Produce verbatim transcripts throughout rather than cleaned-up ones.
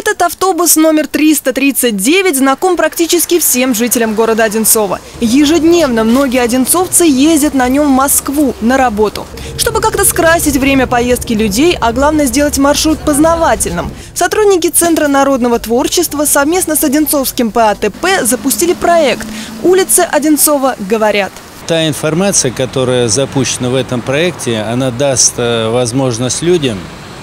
Этот автобус номер триста тридцать девять знаком практически всем жителям города Одинцово. Ежедневно многие одинцовцы ездят на нем в Москву на работу. Чтобы как-то скрасить время поездки людей, а главное сделать маршрут познавательным, сотрудники Центра народного творчества совместно с Одинцовским Пэ А Тэ Пэ запустили проект «Улицы Одинцова говорят». Та информация, которая запущена в этом проекте, она даст возможность людям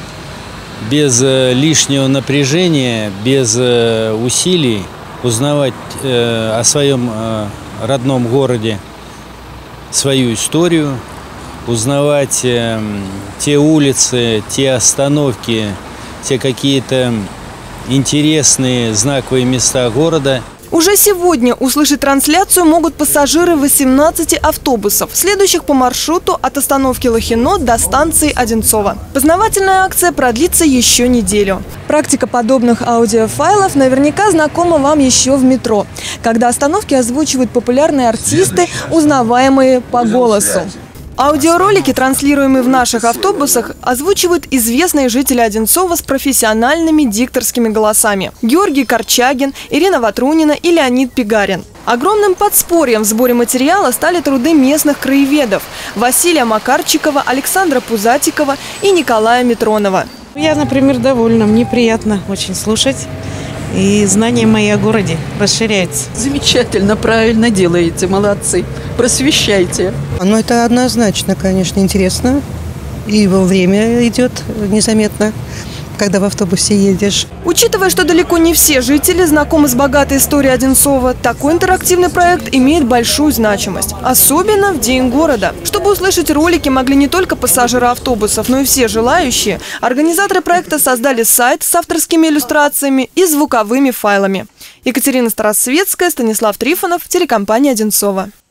без лишнего напряжения, без усилий узнавать о своем родном городе свою историю, узнавать те улицы, те остановки, те какие-то интересные знаковые места города. Уже сегодня услышать трансляцию могут пассажиры восемнадцати автобусов, следующих по маршруту от остановки Лохино до станции Одинцово. Познавательная акция продлится еще неделю. Практика подобных аудиофайлов наверняка знакома вам еще в метро, когда остановки озвучивают популярные артисты, узнаваемые по голосу. Аудиоролики, транслируемые в наших автобусах, озвучивают известные жители Одинцова с профессиональными дикторскими голосами. Георгий Корчагин, Ирина Ватрунина и Леонид Пигарин. Огромным подспорьем в сборе материала стали труды местных краеведов Василия Макарчикова, Александра Пузатикова и Николая Митронова. Я, например, довольна. Мне приятно очень слушать. И знания мои о городе расширяются. Замечательно, правильно делаете, молодцы. Просвещайте. Ну, это однозначно, конечно, интересно. И его время идет незаметно, когда в автобусе едешь. Учитывая, что далеко не все жители знакомы с богатой историей Одинцова, такой интерактивный проект имеет большую значимость. Особенно в День города. Чтобы услышать ролики могли не только пассажиры автобусов, но и все желающие, организаторы проекта создали сайт с авторскими иллюстрациями и звуковыми файлами. Екатерина Старосветская, Станислав Трифонов, телекомпания «Одинцово».